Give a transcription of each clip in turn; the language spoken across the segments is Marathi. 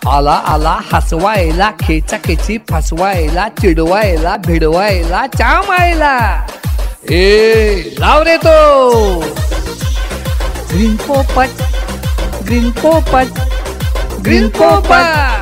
आला आला हसवायला, खेचाखेची फसवायला, चिडवायला, भिडवायला, चामायला. ए लाव रे तो ग्रीन पोपट, ग्रीन पोपट, ग्रीन पोपट.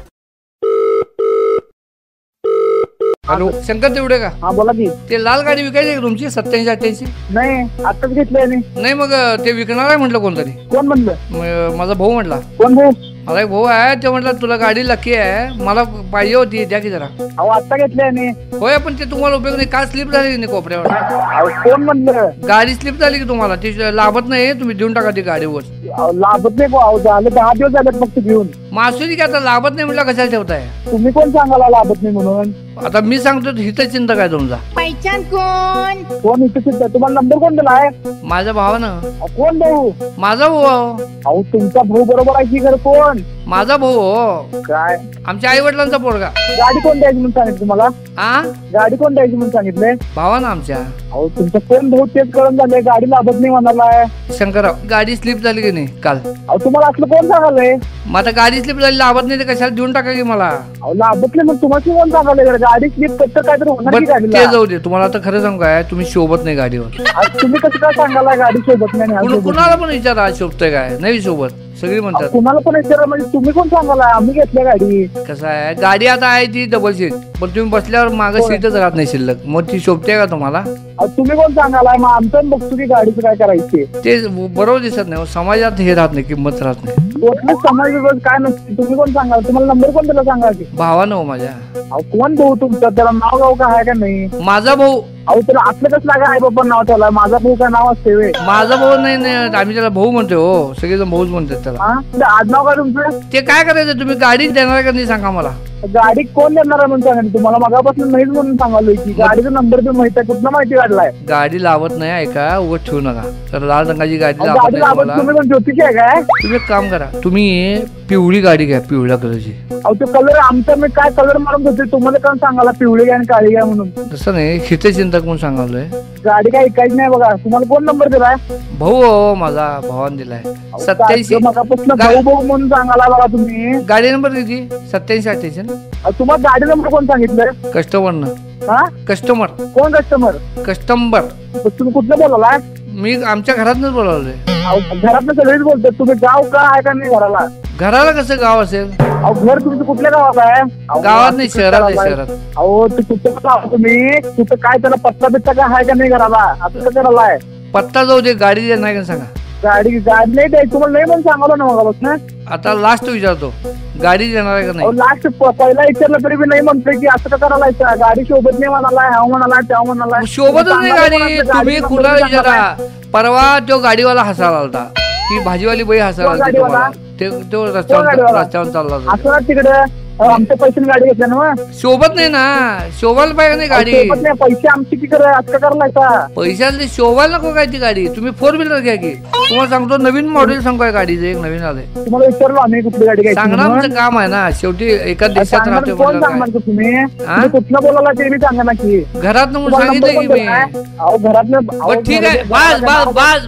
हॅलो, शंकर तेवढे का? हा बोला की. ते लाल गाडी विकायची का तुमची 87-88? नाही आताच घेतलंय. नाही मग ते विकणार आहे म्हटलं कोणतरी. कोण म्हणलं? माझा भाऊ म्हटला. कोण भाऊ? मला एक भाऊ आहे, ते म्हटलं तुला गाडी लकी आहे, मला पाहिजे होती, द्या की जरा. अहो आता घेतलंय. होय, पण ते तुम्हाला उपयोग नाही. काय स्लिप झाली नाही कोपऱ्यावर? कोण म्हणलं? गाडी स्लिप झाली की तुम्हाला? ती लाभत नाही, तुम्ही देऊन टाका ती गाडीवर. लाभत नाही भाऊ, झालं 10 दिवस झाले फक्त घेऊन. मासुरी की आता लाभत नाही म्हटलं कशाला ठेवताय? तुम्ही कोण सांगायला लाभत नाही म्हणून? आता मी सांगतो हित चिंता काय तुमचा? पहिचान कोण? कोण इथे? तुम्हाला नंबर कोण दिला आहे? माझ्या भावानं. कोण भाऊ? माझा भाऊ. अहो तुमचा भाऊ बरोबर आहे की घर? कोण? माझा भाऊ. काय? आमच्या आई वडिलांचा पोरगा. गाडी कोण द्यायची म्हणून सांगितलं तुम्हाला? हा, गाडी कोण द्यायची म्हणून सांगितले? भावानं आमच्या. अहो तुमचा कोण भाऊ तेच कळून झाले, गाडी लाभत नाही म्हणाला. शंकरराव, गाडी स्लिप झाली की नाही काल? अहो तुम्हाला असलं कोण सांगालय? मग आता गाडी स्लिप झाली, लाभत नाही तर कशाला देऊन टाका की मला? अहो लाभत नाही मग तुम्हाला कोण सांगालय? गाडी स्लिप करतं काय तर होणार की गाडीला? ते जाऊ दे, तुम्हाला आता खरं सांगू काय, तुम्ही शोभत नाही गाडीवर. आज तुम्ही कसं काय सांगालाय गाडी शोभत नाही? कुणाला पण विचारा शोभतंय काय, नाही शोभत. सगळी म्हणतात. कुणाला पण विचारा म्हणजे तुम्ही कोण सांगालाय? आम्ही घेतल्या गाडी. कसं आहे, गाडी आता आहे ती डबल सीट, पण तुम्ही बसल्यावर मागं सीटच राहत नाही शिल्लक, मग ती शोभते का तुम्हाला? तुम्ही कोण सांगालाय? मग आमचं बघतो की गाडीचं काय करायचे ते बरोबर दिसत नाही. समाजात हे राहत नाही, किंमत राहत नाही. समाज काय नसते. तुम्ही कोण सांगाल? तुम्हाला नंबर कोण दिला सांगा की? भावानं माझ्या. अहो कोण भाऊ तुमचा? त्याला नाव गाव काय आहे का नाही? माझा भाऊ. अहो त्याला असलं कसं लागा आहे बाबा नाव? त्याला माझा भाऊ काय नाव असते वे? माझा भाऊ नाही, आम्ही त्याला भाऊ म्हणतो. हो, सगळेजण भाऊच म्हणतात त्याला. आज नाव काय तुमचं? ते काय करायचं, तुम्ही गाडी देणार का नाही सांगा मला? गाडी कोण देणार आहे म्हणून सांगा तुम्हाला? मगापासून नाहीच म्हणून सांगालोय की गाडीचा नंबर बी माहिती आहे. कुठला माहिती काढलाय? गाडी लावत नाही, ऐका, उगाच ठेवू नका. तर लाल रंगाची गाडी लावत गाडी नाही लावत मला. तुम्ही कोण ज्योतिषी आहे काय? तुम्ही एक काम करा, तुम्ही पिवळी गाडी घ्या, पिवळ्या कलरची. अहो तो कलर आमचा, मी काय कलर मारून होते तुम्हाला काय सांगाला? पिवळी घ्या आणि काळी घ्या म्हणून. तसं नाही, हितचिंतक म्हणून सांगालोय. गाडी काय ऐकायची नाही बघा. तुम्हाला कोण नंबर दिलाय? भाऊ हो माझा, भावान दिलाय. 87. मगापासून भाऊ भाऊ म्हणून सांगाला बघा तुम्ही. गाडी नंबर किती? 87-88 ना? तुम्हाला गाडी नंबर कोण सांगितलं? कस्टमरनं. हा, कस्टमर. कोण कस्टमर? कस्टमर. तुम्ही कुठलं बोलाला? मी आमच्या घरातनच बोलावलोय. घरातलं सगळेच बोलतात. तुम्ही गाव का आहे का नाही घराला? घराला कसं गाव असेल? अहो घर तुमचं कुठल्या गावात आहे? गावात नाही, शहरात आहे, शहरात. अहो ते कुठं गाव तुम्ही? कुठं काय त्याला पत्ता बित्ता काय आहे का नाही घराला? असं करायला आहे? पत्ता जाऊ दे, गाडी दे नाही का सांगा. गाडी नाही द्यायची तुम्हाला, नाही म्हणून सांगालो ना मगापासून. आता लास्ट विचारतो, गाडी देणार आहे का नाही? लास्ट पहिला विचारलं तरी मी नाही म्हणतोय की असं का करायला? गाडी शोभत नाही म्हणाला, ह्याव म्हणाला, त्याव म्हणाला. शोभतच नाही गाडी. तुम्ही कुठला विचारा. परवा तो गाडीवाला हसायला आलता, ती भाजीवाली बाई हसायला आलती तुम्हाला. तो रस्त्यावर चालला होता. असं तिकडे आमच्या पैशाने गाडी घेतल्या ना. शोभत नाही ना, शोभायला पाहिजे नाही गाडी. शोभत नाही, पैसे आमची किती असं करायला? पैशाला शोभायला नको काय ती गाडी. तुम्ही 4 व्हीलर घ्या की. तुम्हाला सांगतो, नवीन मॉडेल सांगू गाडीचं, एक नवीन आलंय. तुम्हाला विचारलो आम्ही कुठली गाडी घ्यायची सांगणार आमचं काम आहे ना. शेवटी एका देशात राहतो. कोण सांगणार तुम्ही? कुठलं बोलायला ते मी सांगा ना की. घरात सांगितलं की मी. अहो घरातलं ठीक आहे, बस बस बस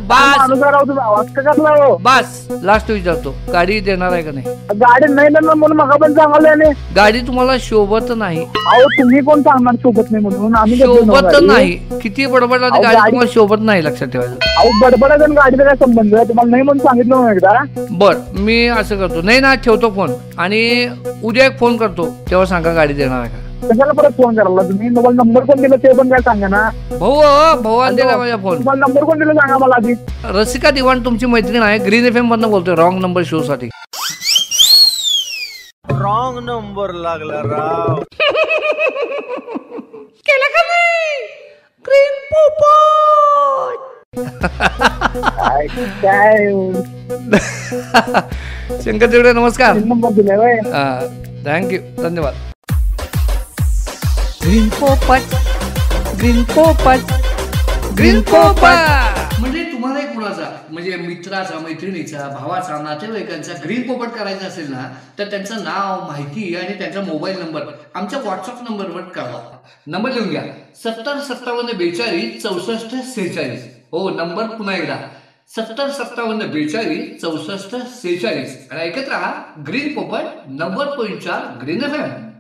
बस बस. लास्ट विचारतो, गाडी देणार आहे का नाही? गाडी नाही देणार म्हणून मग पण सांगायला. गाडी तुम्हाला शोभत नाही. अहो तुम्ही कोण सांगणार शोभत नाही म्हणून? आम्ही शोभत नाही. किती बडबडला गाडी तुम्हाला शोभत नाही, लक्षात ठेवायचं. अहो बडबडाचा गाडीचा काय संबंध आहे? तुम्हाला नाही म्हणून सांगितलं ना एकदा. बर, मी असं करतो, नाही ना, ठेवतो फोन आणि उद्या एक फोन करतो, तेव्हा सांगा गाडी देणार आहे का. कशाला परत फोन करायला तुम्ही? तुम्हाला नंबर कोण दिला ते पण काय सांगा ना. भाऊ दिला माझ्या फोन. तुम्हाला नंबर कोण दिला सांगा मला आधी. रसिका दिवाण तुमची मैत्रीण आहे, ग्रीन FM मधनं बोलतोय, रॉंग नंबर शो साठी. रॉंग नंबर लागला राव. केलं का नाही? ग्रीन पोपट. काय शंकर तेवढे नमस्कार. नंबर दिलाय. थँक्यू, धन्यवाद. ग्रीन पोपट, ग्रीन पोपट, ग्रीन पोपट. म्हणजे तुम्हाला कुणाचा, म्हणजे मित्राचा, मैत्रिणीचा, भावाचा, नातेवाईकांचा ग्रीन पोपट करायचा असेल ना, तर त्यांचं नाव, माहिती आणि त्यांचा मोबाईल नंबर आमच्या व्हॉट्सअप नंबरवर कळवा. नंबर लिहून घ्या, 70 57 42 64 46. हो, नंबर पुन्हा एकदा 705742 6446 आणि ऐकत राहा ग्रीन पोपट 90.4 ग्रीन FM.